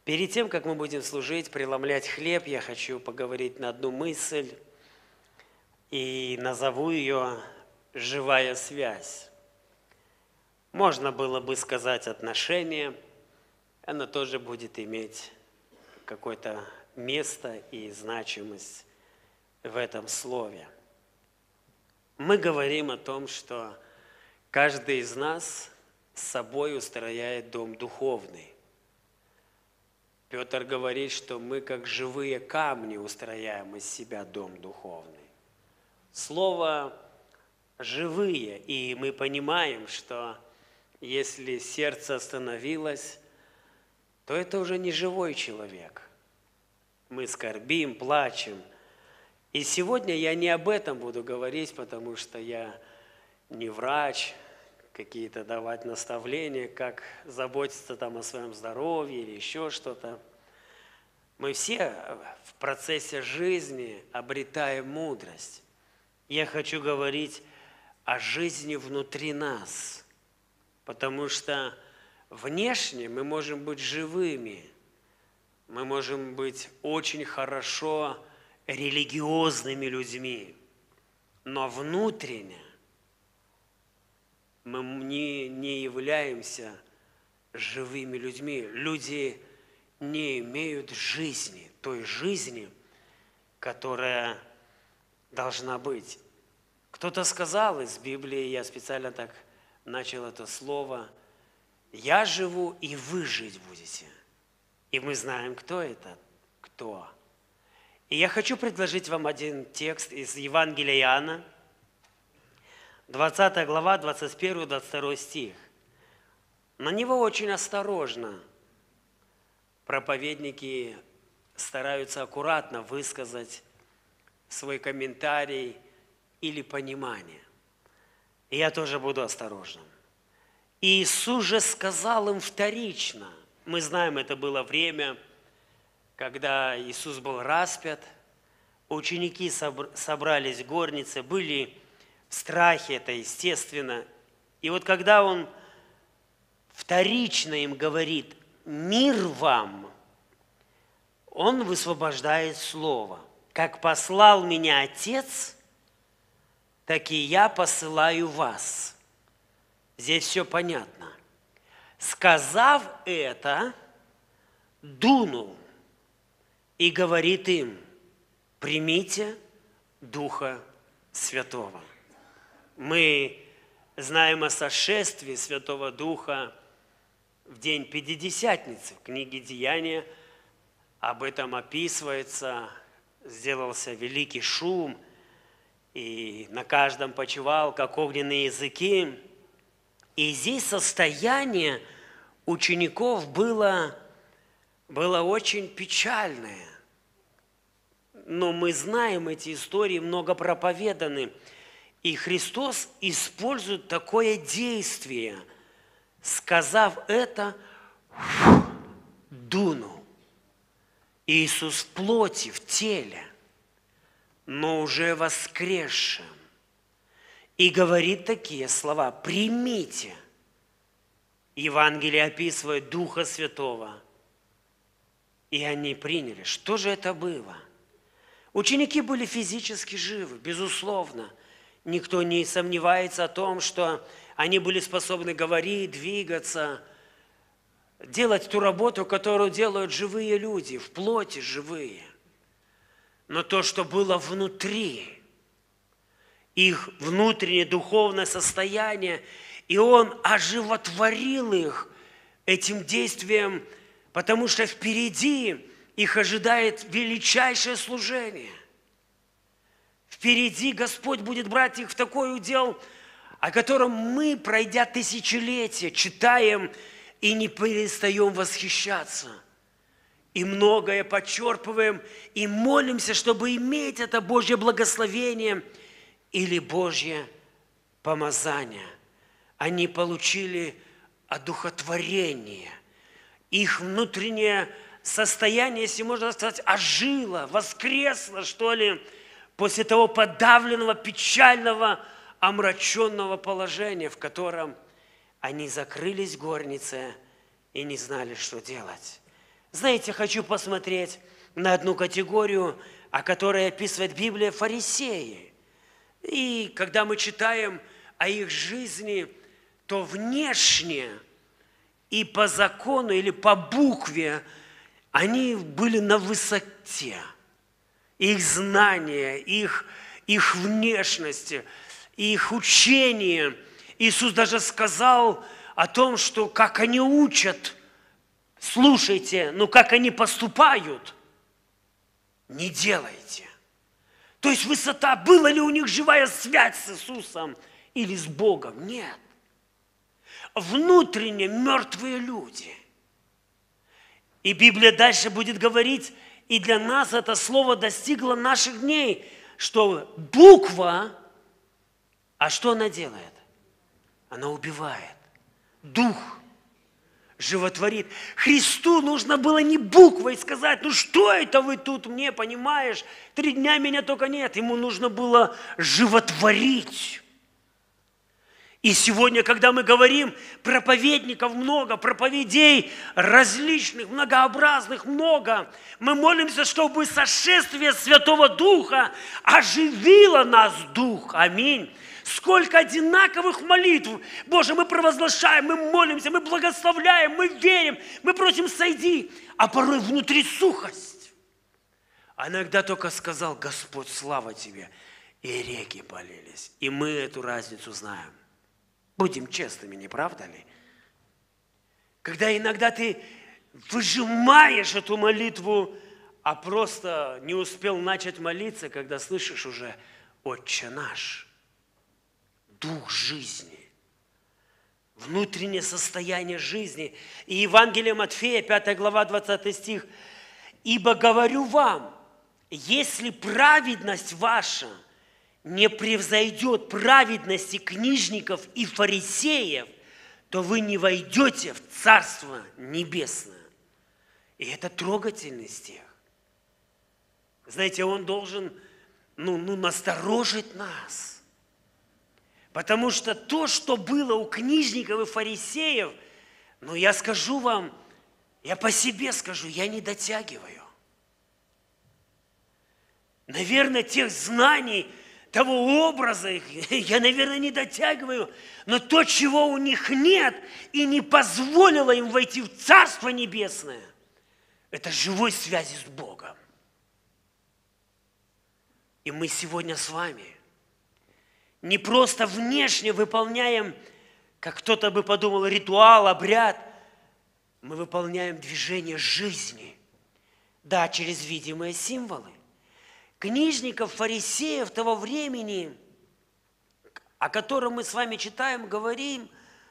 Перед тем, как мы будем служить, преломлять хлеб, я хочу поговорить на одну мысль и назову ее «живая связь». Можно было бы сказать «отношения», она тоже будет иметь какое-то место и значимость в этом слове. Мы говорим о том, что каждый из нас с собой устрояет дом духовный. Петр говорит, что мы как живые камни устрояем из себя дом духовный. Слово «живые», и мы понимаем, что если сердце остановилось, то это уже не живой человек. Мы скорбим, плачем. И сегодня я не об этом буду говорить, потому что я не врач, какие-то давать наставления, как заботиться там о своем здоровье или еще что-то. Мы все в процессе жизни обретаем мудрость. Я хочу говорить о жизни внутри нас, потому что внешне мы можем быть живыми, мы можем быть очень хорошо религиозными людьми, но внутренне мы не являемся живыми людьми. Люди не имеют жизни, той жизни, которая должна быть. Кто-то сказал из Библии, я специально так начал это слово, «Я живу, и вы жить будете». И мы знаем, кто это, кто. И я хочу предложить вам один текст из Евангелия Иоанна, 20 глава, 21-22 стих. На него очень осторожно проповедники стараются аккуратно высказать свой комментарий или понимание. И я тоже буду осторожным. Иисус же сказал им вторично. Мы знаем, это было время, когда Иисус был распят, ученики собрались в горнице, были в страхе, это естественно. И вот когда Он вторично им говорит «Мир вам», Он высвобождает слово. «Как послал меня Отец, так и я посылаю вас». Здесь все понятно. Сказав это, дунул и говорит им: «Примите Духа Святого». Мы знаем о сошествии Святого Духа в день Пятидесятницы. В книге «Деяния» об этом описывается. Сделался великий шум, и на каждом почивал, как огненные языки. И здесь состояние учеников было очень печальное. Но мы знаем эти истории, много проповеданы. И Христос использует такое действие. Сказав это, дунул. Иисус в плоти, в теле, но уже воскресшим. И говорит такие слова: «Примите». Евангелие описывает Духа Святого. И они приняли. Что же это было? Ученики были физически живы, безусловно. Никто не сомневается о том, что они были способны говорить, двигаться, делать ту работу, которую делают живые люди, в плоти живые. Но то, что было внутри, их внутреннее духовное состояние, и Он оживотворил их этим действием, потому что впереди их ожидает величайшее служение. Впереди Господь будет брать их в такой удел, о котором мы, пройдя тысячелетия, читаем и не перестаем восхищаться. И многое подчерпываем, и молимся, чтобы иметь это Божье благословение или Божье помазание. Они получили одухотворение. Их внутреннее состояние, если можно сказать, ожило, воскресло, что ли, после того подавленного, печального, омраченного положения, в котором они закрылись в горнице и не знали, что делать. Знаете, хочу посмотреть на одну категорию, о которой описывает Библия, фарисеи. И когда мы читаем о их жизни, то внешне и по закону или по букве они были на высоте. Их знания, их внешность, их учение. Иисус даже сказал о том, что как они учат, слушайте, но как они поступают, не делайте. То есть высота, была ли у них живая связь с Иисусом или с Богом? Нет. Внутренне мертвые люди. И Библия дальше будет говорить, и для нас это слово достигло наших дней, что буква, а что она делает? Она убивает. Дух животворит. Христу нужно было не буквой сказать, ну что это вы тут мне, понимаешь? 3 дня меня только нет. Ему нужно было животворить. И сегодня, когда мы говорим, проповедников много, проповедей различных, многообразных много, мы молимся, чтобы сошествие Святого Духа оживило нас Дух. Аминь. Сколько одинаковых молитв. Боже, мы провозглашаем, мы молимся, мы благословляем, мы верим, мы просим сойди. А порой внутри сухость. А иногда только сказал: Господь, слава Тебе. И реки полились. И мы эту разницу знаем. Будем честными, не правда ли? Когда иногда ты выжимаешь эту молитву, а просто не успел начать молиться, когда слышишь уже «Отче наш», дух жизни, внутреннее состояние жизни. И Евангелие Матфея, 5 глава, 20 стих. «Ибо говорю вам, если праведность ваша не превзойдет праведности книжников и фарисеев, то вы не войдете в Царство Небесное». И это трогательный стих. Знаете, он должен насторожить нас. Потому что то, что было у книжников и фарисеев, я скажу вам, я по себе скажу, я не дотягиваю. Наверное, тех знаний, того образа их, я, наверное, не дотягиваю, но то, чего у них нет и не позволило им войти в Царство Небесное, это живой связи с Богом. И мы сегодня с вами не просто внешне выполняем, как кто-то бы подумал, ритуал, обряд, мы выполняем движение жизни, да, через видимые символы. Книжников, фарисеев того времени, о котором мы с вами читаем, говорим,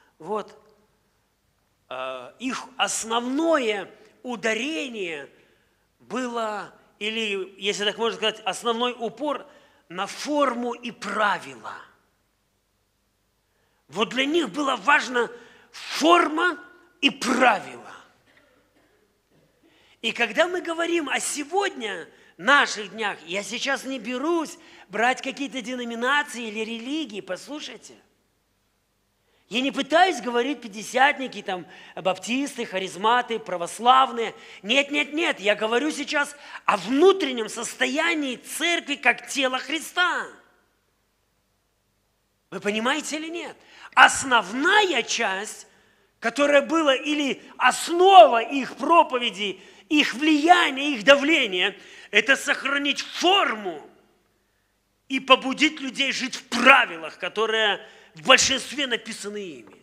их основное ударение было, или, если так можно сказать, основной упор на форму и правила. Для них было важно форма и правила. И когда мы говорим о сегодня, наших днях, я сейчас не берусь брать какие-то деноминации или религии, послушайте. Я не пытаюсь говорить пятидесятники, баптисты, харизматы, православные. Нет, я говорю сейчас о внутреннем состоянии церкви как тела Христа. Вы понимаете или нет? Основная часть, которая была, или основа их проповеди, их влияния, их давления, это сохранить форму и побудить людей жить в правилах, которые в большинстве написаны ими.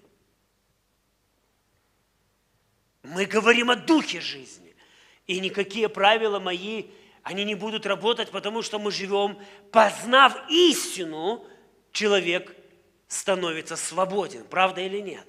Мы говорим о духе жизни. И никакие правила мои, они не будут работать, потому что мы живем, познав истину, человек становится свободен. Правда или нет?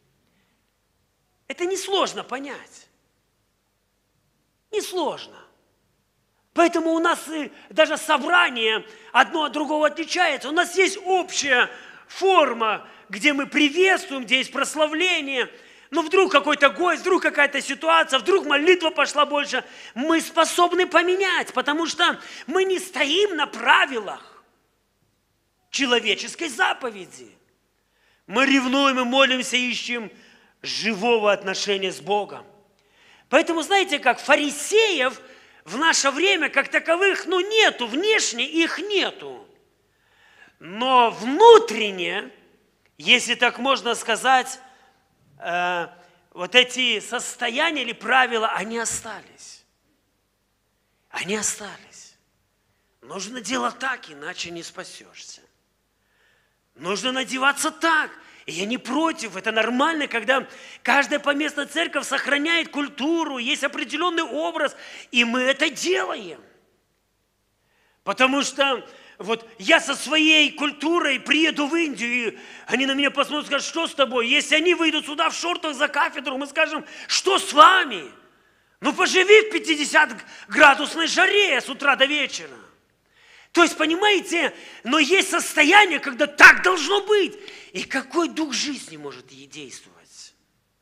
Это несложно понять. Несложно. Поэтому у нас даже собрание одно от другого отличается. У нас есть общая форма, где мы приветствуем, где есть прославление. Но вдруг какой-то гость, вдруг какая-то ситуация, вдруг молитва пошла больше. Мы способны поменять, потому что мы не стоим на правилах человеческой заповеди. Мы ревнуем и молимся, ищем живого отношения с Богом. Поэтому, знаете, как фарисеев в наше время как таковых, нету, внешне их нету. Но внутренне, если так можно сказать, вот эти состояния или правила, они остались. Они остались. Нужно делать так, иначе не спасешься. Нужно надеваться так. И я не против, это нормально, когда каждая поместная церковь сохраняет культуру, есть определенный образ, и мы это делаем. Потому что вот я со своей культурой приеду в Индию, и они на меня посмотрят и скажут, что с тобой? Если они выйдут сюда в шортах за кафедру, мы скажем, что с вами? Поживи в 50-градусной жаре с утра до вечера. То есть, понимаете, но есть состояние, когда так должно быть. И какой дух жизни может действовать?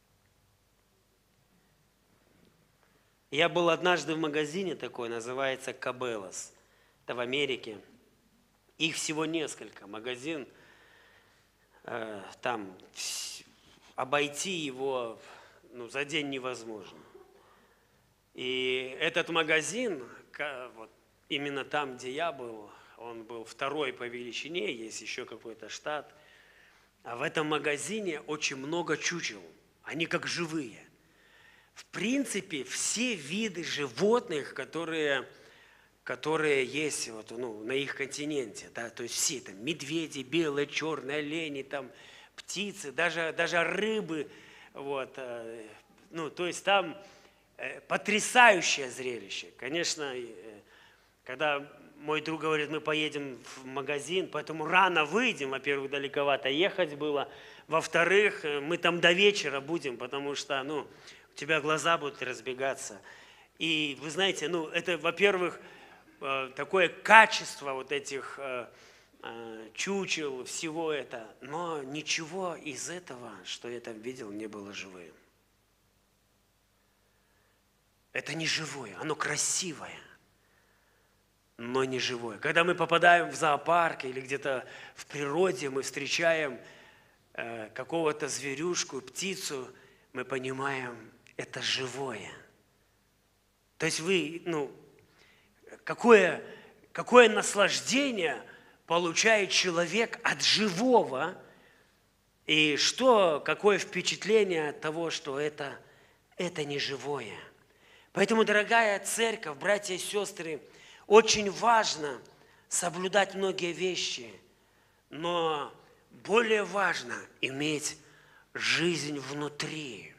Я был однажды в магазине такой, называется Cabela's. Это в Америке. Их всего несколько. Магазин, там обойти его за день невозможно. И этот магазин, вот, именно там, где я был, он был второй по величине, есть еще какой-то штат. А в этом магазине очень много чучел. Они как живые. В принципе, все виды животных, которые есть на их континенте, да, то есть все там медведи, белые, черные, олени, там птицы, даже рыбы, вот, то есть там потрясающее зрелище. Конечно, когда мой друг говорит, мы поедем в магазин, поэтому рано выйдем, во-первых, далековато ехать было, во-вторых, мы там до вечера будем, потому что, у тебя глаза будут разбегаться. И вы знаете, это, во-первых, такое качество вот этих чучел, всего это, но ничего из этого, что я там видел, не было живым. Это не живое, оно красивое, но не живое. Когда мы попадаем в зоопарк или где-то в природе, мы встречаем какого-то зверюшку, птицу, мы понимаем, это живое. То есть какое наслаждение получает человек от живого, и какое впечатление от того, что это не живое. Поэтому, дорогая церковь, братья и сестры, очень важно соблюдать многие вещи, но более важно иметь жизнь внутри.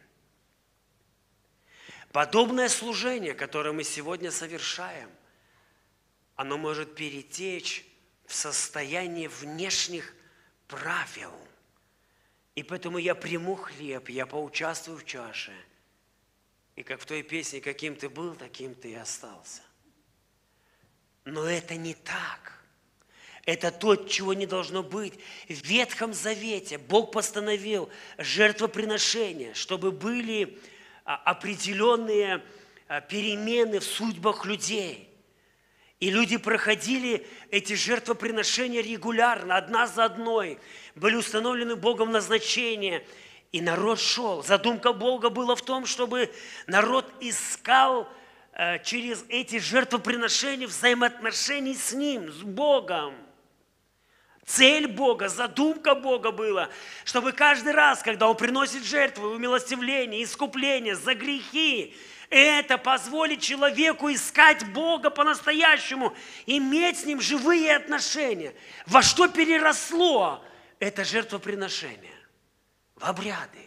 Подобное служение, которое мы сегодня совершаем, оно может перетечь в состояние внешних правил. И поэтому я приму хлеб, я поучаствую в чаше. И как в той песне, каким ты был, таким ты и остался. Но это не так. Это то, чего не должно быть. В Ветхом Завете Бог постановил жертвоприношения, чтобы были определенные перемены в судьбах людей. И люди проходили эти жертвоприношения регулярно, одна за одной. Были установлены Богом назначения. И народ шел. Задумка Бога была в том, чтобы народ искал через эти жертвоприношения взаимоотношений с Ним, с Богом. Цель Бога, задумка Бога была, чтобы каждый раз, когда Он приносит жертву, умилостивление, искупление за грехи, это позволит человеку искать Бога по-настоящему, иметь с Ним живые отношения. Во что переросло это жертвоприношение? В обряды.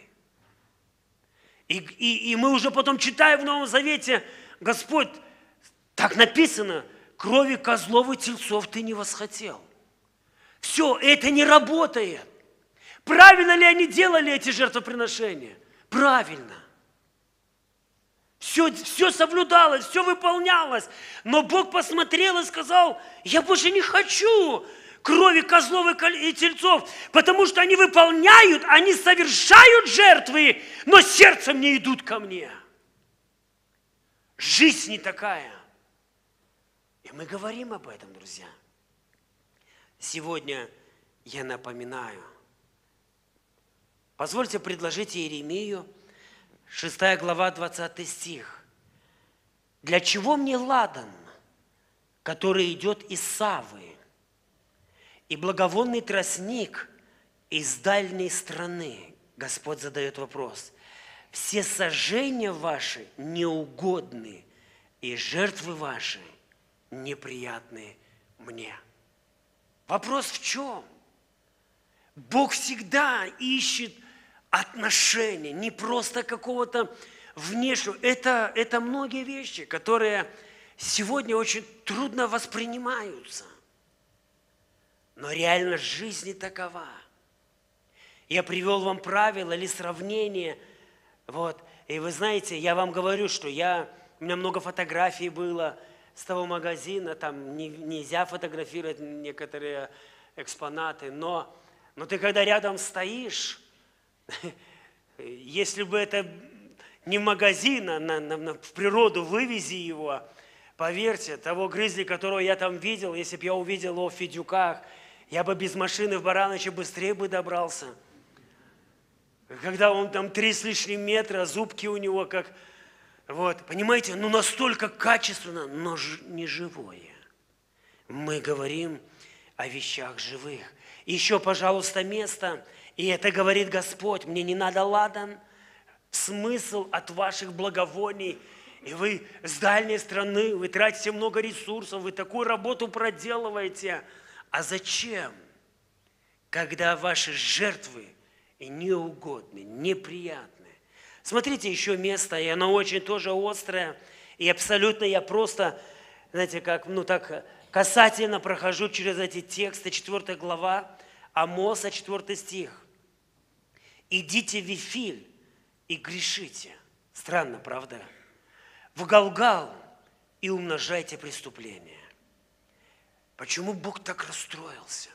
И мы уже потом читаем в Новом Завете, Господь, так написано, крови козлов и тельцов ты не восхотел. Все, это не работает. Правильно ли они делали эти жертвоприношения? Правильно. Все соблюдалось, все выполнялось. Но Бог посмотрел и сказал, я больше не хочу крови козлов и тельцов, потому что они выполняют, они совершают жертвы, но сердцем не идут ко мне. Жизнь не такая. И мы говорим об этом, друзья. Сегодня я напоминаю. Позвольте предложить Иеремию 6 глава, 20 стих. «Для чего мне ладан, который идет из Савы, и благовонный тростник из дальней страны?» Господь задает вопрос. «Все сожжения ваши неугодны, и жертвы ваши неприятны мне». Вопрос в чем? Бог всегда ищет отношения, не просто какого-то внешнего. Это многие вещи, которые сегодня очень трудно воспринимаются. Но реальность жизни такова. Я привел вам правила или сравнение. Вот. И вы знаете, я вам говорю, что у меня много фотографий было с того магазина, там нельзя фотографировать некоторые экспонаты, но ты когда рядом стоишь, если бы это не магазин, а в природу вывези его, поверьте, того гризли, которого я там видел, если бы я увидел его в Федюках, я бы без машины в Бараныче быстрее бы добрался. Когда он там 3 с лишним метра, зубки у него как... Вот, понимаете, настолько качественно, но не живое. Мы говорим о вещах живых. Еще, пожалуйста, место, и это говорит Господь, мне не надо ладан, смысл от ваших благовоний, и вы с дальней страны, вы тратите много ресурсов, вы такую работу проделываете. А зачем, когда ваши жертвы неугодны, неприятны? Смотрите еще место, и оно очень тоже острое, и абсолютно я просто, знаете, как, так касательно прохожу через эти тексты, 4 глава, Амоса, 4 стих. «Идите в Вифиль и грешите». Странно, правда? «В Галгал и умножайте преступления». Почему Бог так расстроился?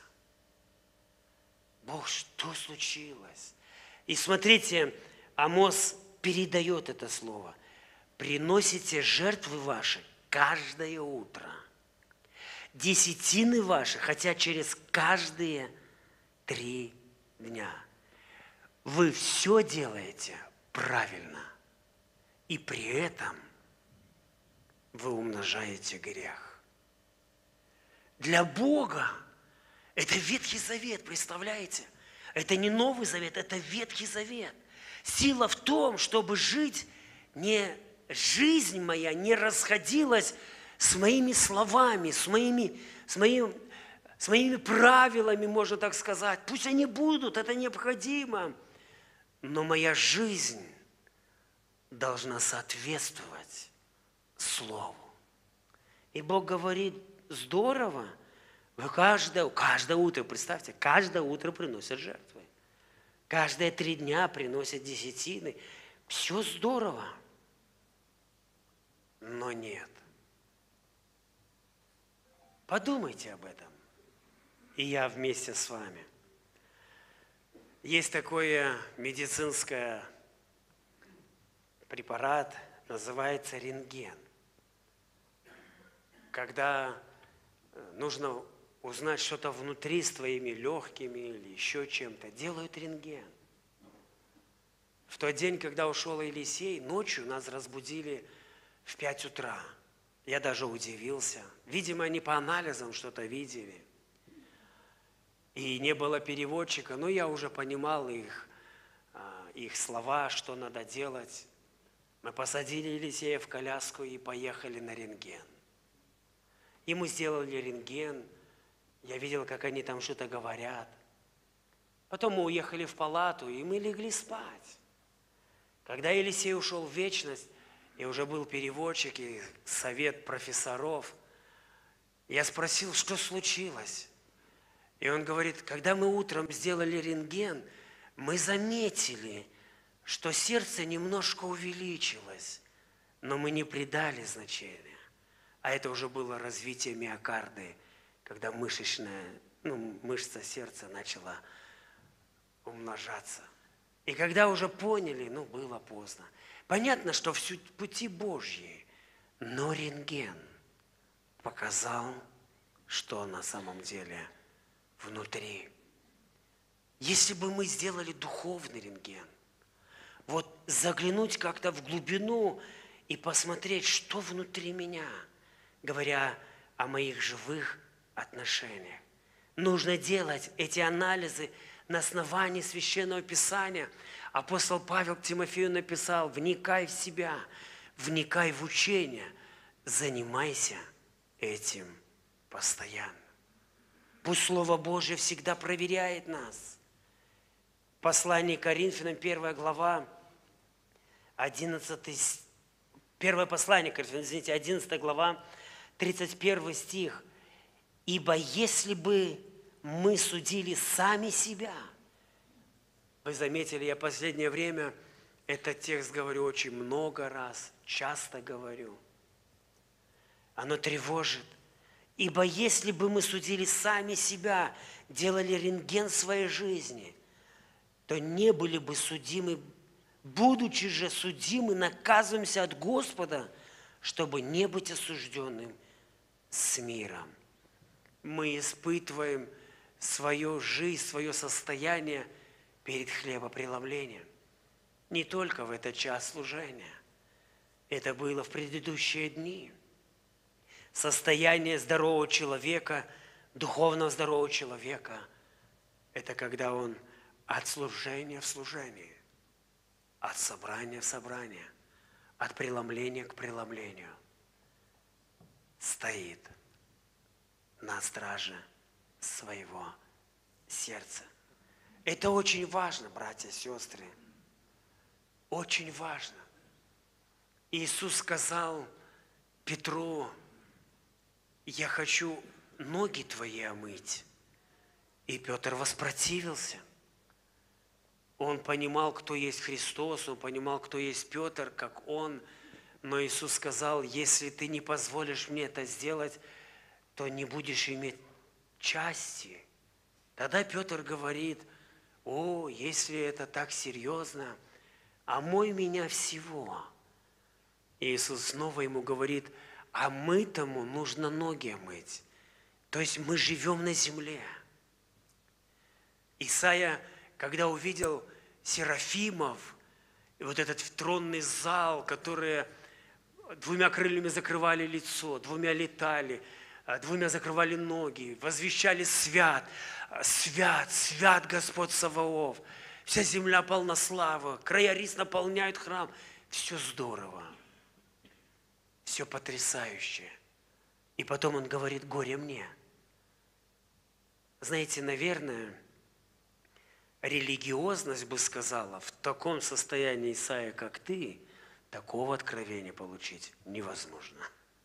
Бог, что случилось? И смотрите, Амос передает это слово. «Приносите жертвы ваши каждое утро, десятины ваши, хотя через каждые 3 дня. Вы все делаете правильно, и при этом вы умножаете грех». Для Бога это Ветхий Завет, представляете? Это не Новый Завет, это Ветхий Завет. Сила в том, чтобы жизнь моя не расходилась с моими словами, с моими правилами, можно так сказать. Пусть они будут, это необходимо. Но моя жизнь должна соответствовать Слову. И Бог говорит, здорово, вы каждое утро, представьте, каждое утро приносят жертвы. Каждые 3 дня приносят десятины. Все здорово. Но нет. Подумайте об этом. И я вместе с вами. Есть такой медицинский препарат, называется рентген. Когда нужно узнать что-то внутри с твоими легкими или еще чем-то, делают рентген. В тот день, когда ушел Елисей, ночью нас разбудили в 5 утра. Я даже удивился. Видимо, они по анализам что-то видели. И не было переводчика, но я уже понимал их слова, что надо делать. Мы посадили Елисея в коляску и поехали на рентген. Ему сделали рентген. Я видел, как они там что-то говорят. Потом мы уехали в палату, и мы легли спать. Когда Елисей ушел в вечность, и уже был переводчик и совет профессоров, я спросил, что случилось. И он говорит, когда мы утром сделали рентген, мы заметили, что сердце немножко увеличилось, но мы не придали значения. А это уже было развитие миокарды, когда мышца сердца начала умножаться. И когда уже поняли, было поздно. Понятно, что все пути Божьи, но рентген показал, что на самом деле внутри. Если бы мы сделали духовный рентген, Вот заглянуть как-то в глубину и посмотреть, что внутри меня, говоря о моих живых отношениях. Нужно делать эти анализы на основании Священного Писания. Апостол Павел к Тимофею написал: вникай в себя, вникай в учение, занимайся этим постоянно. Пусть Слово Божье всегда проверяет нас. Послание к Коринфянам, 1 глава, 11 Первое послание, 11 глава, 31 стих. «Ибо если бы мы судили сами себя...» Вы заметили, я в последнее время этот текст говорю очень много раз, часто говорю. Оно тревожит. «Ибо если бы мы судили сами себя, делали рентген своей жизни, то не были бы судимы. Будучи же судимы, наказываемся от Господа, чтобы не быть осужденным с миром». Мы испытываем свою жизнь, свое состояние перед хлебопреломлением. Не только в этот час служения. Это было в предыдущие дни. Состояние здорового человека, духовно здорового человека, это когда он от служения в служение, от собрания в собрание, от преломления к преломлению стоит на страже своего сердца. Это очень важно, братья и сестры. Очень важно. Иисус сказал Петру: «Я хочу ноги твои омыть». И Петр воспротивился. Он понимал, кто есть Христос, он понимал, кто есть Петр, как он. Но Иисус сказал: если ты не позволишь мне это сделать, то не будешь иметь части. Тогда Петр говорит: о, если это так серьезно, омой меня всего. И Иисус снова ему говорит: а мытому нужно ноги омыть. То есть мы живем на земле. Исайя, когда увидел серафимов, и вот этот тронный зал, которые двумя крыльями закрывали лицо, двумя летали, двумя закрывали ноги, возвещали: свят, свят, свят Господь Саваоф. Вся земля полна славы, края рис наполняют храм. Все здорово, все потрясающе. И потом он говорит: горе мне. Знаете, наверное, религиозность бы сказала: в таком состоянии, Исайя, как ты, такого откровения получить невозможно.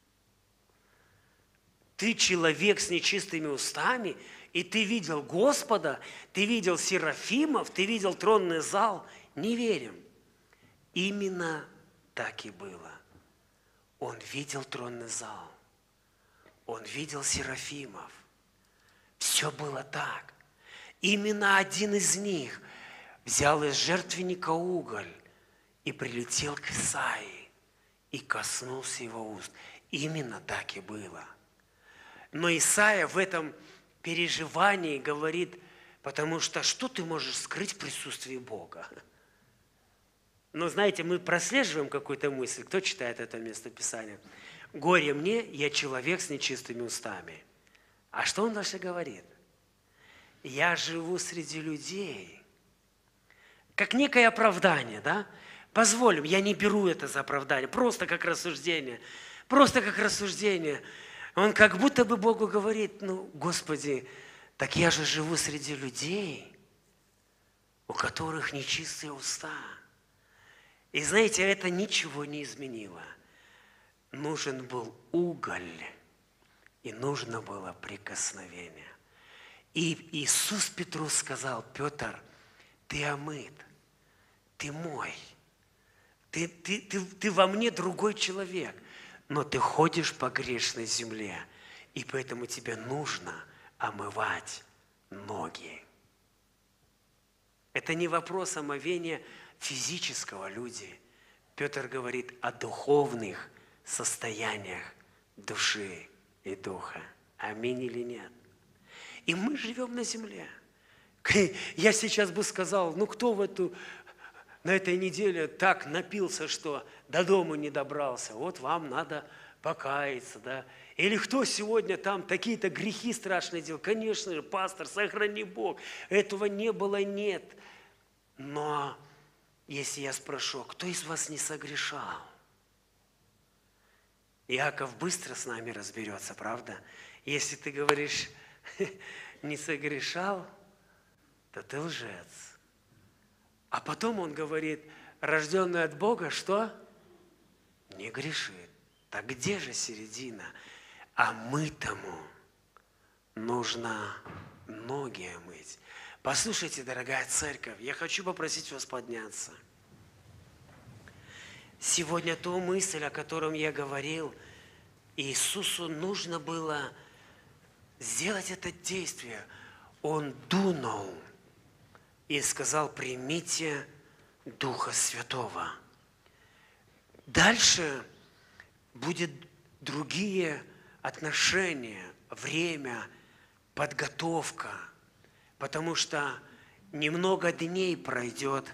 Ты человек с нечистыми устами, и ты видел Господа, ты видел серафимов, ты видел тронный зал. Не верим. Именно так и было. Он видел тронный зал. Он видел серафимов. Все было так. Именно один из них взял из жертвенника уголь и прилетел к Исаии и коснулся его уст. Именно так и было. Но Исаия в этом переживании говорит: потому что ты можешь скрыть в присутствии Бога? Но знаете, мы прослеживаем какую-то мысль. Кто читает это местописание? Горе мне, я человек с нечистыми устами. А что он дальше говорит? Я живу среди людей. Как некое оправдание, да? Позволим, я не беру это за оправдание, просто как рассуждение. Просто как рассуждение. Он как будто бы Богу говорит: ну, Господи, так я же живу среди людей, у которых нечистые уста. И знаете, это ничего не изменило. Нужен был уголь, и нужно было прикосновение. И Иисус Петру сказал: Петр, ты омыт, ты мой, ты во мне другой человек, но ты ходишь по грешной земле, и поэтому тебе нужно омывать ноги. Это не вопрос омовения физического, люди. Петр говорит о духовных состояниях души и духа. Аминь или нет? И мы живем на земле. Я сейчас бы сказал: ну кто в эту на этой неделе так напился, что до дома не добрался. Вот вам надо покаяться, да. Или кто сегодня там такие-то грехи страшные делал? Конечно же, пастор, сохрани Бог. Этого не было, нет. Но если я спрошу, кто из вас не согрешал? Иаков быстро с нами разберется, правда? Если ты говоришь, не согрешал, то ты лжец. А потом он говорит, рожденный от Бога, что? Не грешит. Так где же середина? А мытому нужно ноги мыть. Послушайте, дорогая церковь, я хочу попросить вас подняться. Сегодня ту мысль, о котором я говорил, Иисусу нужно было сделать это действие. Он дунул и сказал, примите Духа Святого. Дальше будет другие отношения, время, подготовка, потому что немного дней пройдет,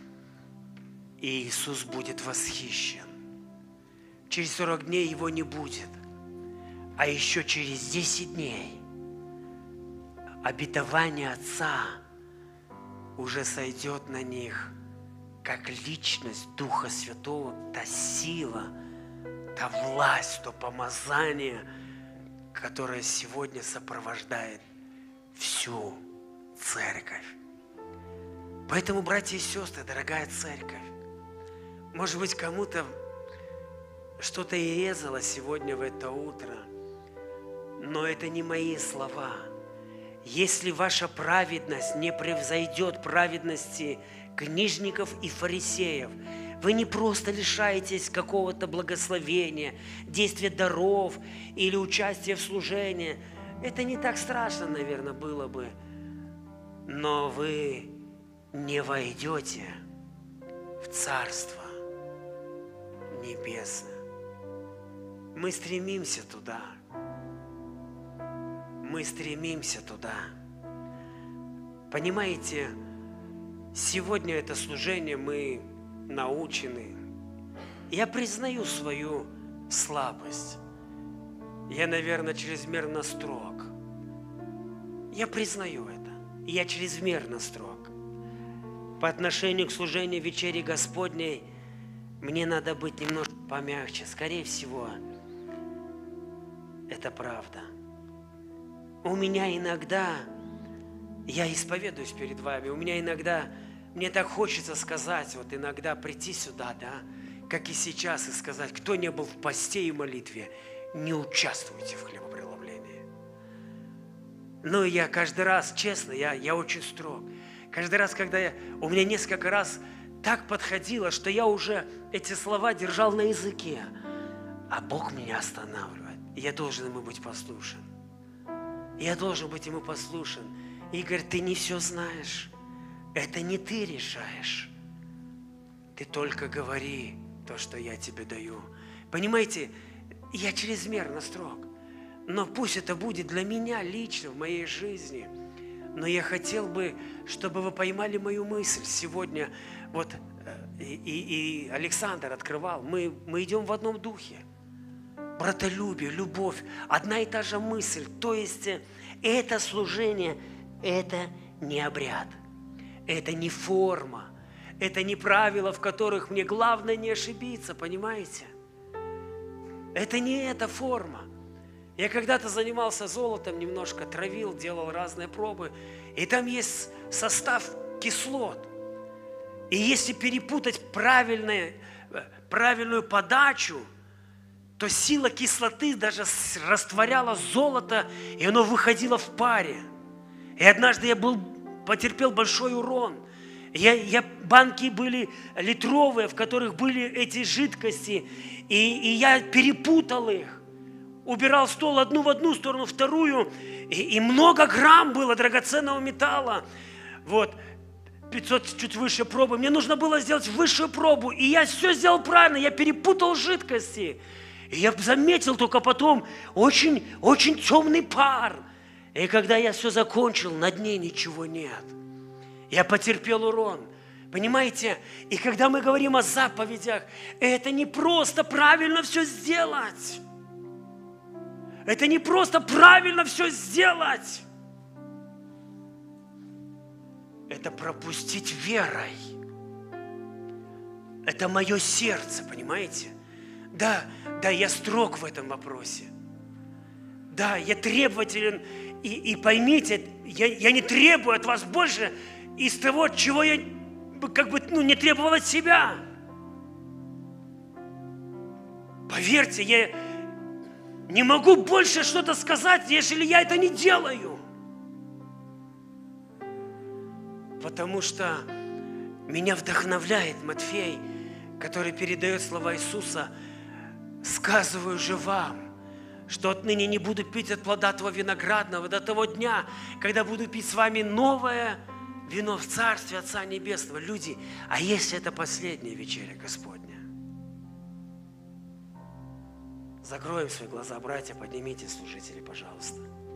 и Иисус будет восхищен. Через 40 дней Его не будет, а еще через 10 дней обетование Отца уже сойдет на них, как личность Духа Святого, та сила, та власть, то помазание, которое сегодня сопровождает всю церковь. Поэтому, братья и сестры, дорогая церковь, может быть, кому-то что-то и резало сегодня в это утро, но это не мои слова. Если ваша праведность не превзойдет праведности книжников и фарисеев, вы не просто лишаетесь какого-то благословения, действия даров или участия в служении. Это не так страшно, наверное, было бы. Но вы не войдете в Царство Небесное. Мы стремимся туда. Мы стремимся туда. Понимаете, сегодня это служение мы научены. Я признаю свою слабость. Я, наверное, чрезмерно строг. Я признаю это. Я чрезмерно строг. По отношению к служению вечери Господней мне надо быть немножко помягче. Скорее всего, это правда. У меня иногда, я исповедуюсь перед вами, у меня иногда, мне так хочется сказать, вот иногда прийти сюда, да, как и сейчас, и сказать, кто не был в посте и молитве, не участвуйте в хлебопреломлении. Но я каждый раз, честно, я очень строг. Каждый раз, когда у меня несколько раз так подходило, что я уже эти слова держал на языке, а Бог меня останавливает. И я должен ему быть послушен. Я должен быть ему послушен. Игорь, ты не все знаешь. Это не ты решаешь. Ты только говори то, что я тебе даю. Понимаете, я чрезмерно строг. Но пусть это будет для меня лично в моей жизни. Но я хотел бы, чтобы вы поймали мою мысль сегодня. Вот и Александр открывал. Мы идем в одном духе. Братолюбие, любовь, одна и та же мысль. То есть это служение, это не обряд, это не форма, это не правила, в которых мне главное не ошибиться, понимаете? Это не эта форма. Я когда-то занимался золотом, немножко травил, делал разные пробы, и там есть состав кислот. И если перепутать правильную подачу, то сила кислоты даже растворяла золото, и оно выходило в паре. И однажды я потерпел большой урон. Банки были литровые, в которых были эти жидкости, и я перепутал их. Убирал стол одну в одну сторону, вторую, и много грамм было драгоценного металла. Вот, 500 чуть выше пробы. Мне нужно было сделать высшую пробу, и я все сделал правильно, я перепутал жидкости. И я заметил только потом очень, очень темный пар. И когда я все закончил, на дне ничего нет. Я потерпел урон. Понимаете? И когда мы говорим о заповедях, это не просто правильно все сделать. Это не просто правильно все сделать. Это пропустить верой. Это мое сердце, понимаете? Да, я строг в этом вопросе. Да, я требователен. И поймите, я не требую от вас больше из того, чего я не требовал от себя. Поверьте, я не могу больше что-то сказать, если я это не делаю. Потому что меня вдохновляет Матфей, который передает слова Иисуса: «Сказываю же вам, что отныне не буду пить от плода того виноградного до того дня, когда буду пить с вами новое вино в Царстве Отца Небесного». Люди, а если это последняя вечеря Господня? Закроем свои глаза, братья, поднимите, служители, пожалуйста.